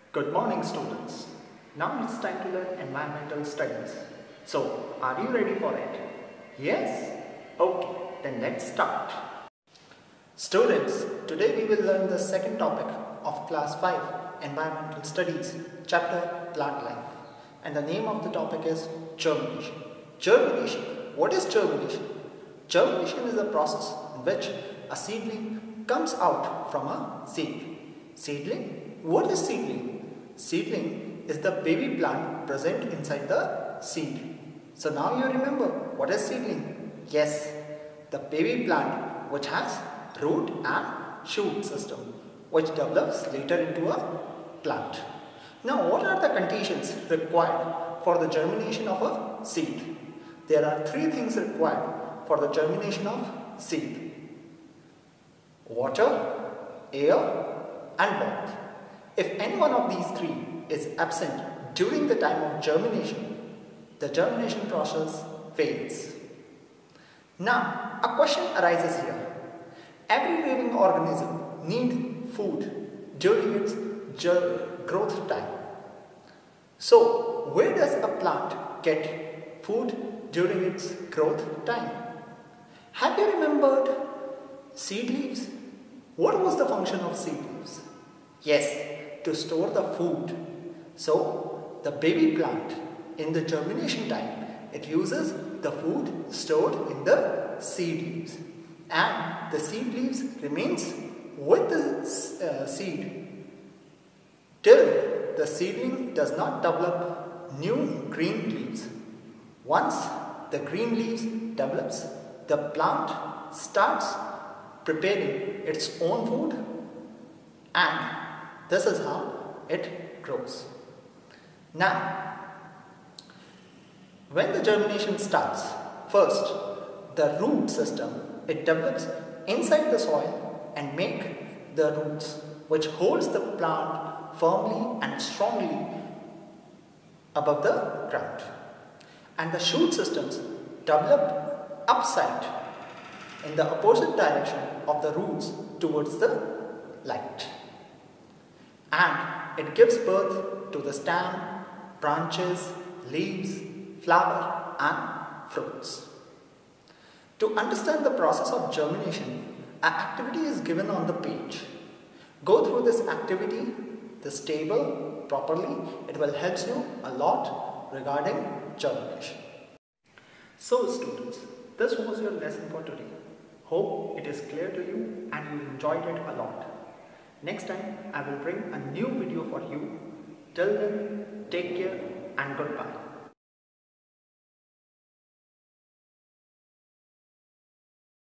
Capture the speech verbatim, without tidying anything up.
Good morning, students. Now it's time to learn environmental studies. So, are you ready for it? Yes? Okay, then let's start. Students, today we will learn the second topic of class five, Environmental Studies, chapter Plant Life. And the name of the topic is germination. Germination. What is germination? Germination is a process in which a seedling comes out from a seed. Seedling? What is seedling? Seedling is the baby plant present inside the seed. So now you remember what is seedling? Yes, the baby plant which has root and shoot system which develops later into a plant. Now what are the conditions required for the germination of a seed? There are three things required for the germination of seed: water, air and warmth. If any one of these three is absent during the time of germination, the germination process fails. Now, a question arises here. Every living organism needs food during its growth time. So, where does a plant get food during its growth time? Have you remembered seed leaves? What was the function of seed leaves? Yes, to store the food. So, the baby plant in the germination time, it uses the food stored in the seed leaves, and the seed leaves remains with the uh, seed till the seedling does not develop new green leaves. Once the green leaves develops, the plant starts preparing its own food, and this is how it grows. Now, when the germination starts, first the root system, it develops inside the soil and make the roots which holds the plant firmly and strongly above the ground. And the shoot systems develop upside in the opposite direction of the roots towards the light. And it gives birth to the stem, branches, leaves, flower and fruits. To understand the process of germination, an activity is given on the page. Go through this activity, this table properly. It will help you a lot regarding germination. So students, this was your lesson for today. Hope it is clear to you and you enjoyed it a lot. Next time I will bring a new video for you. Till then, take care and goodbye.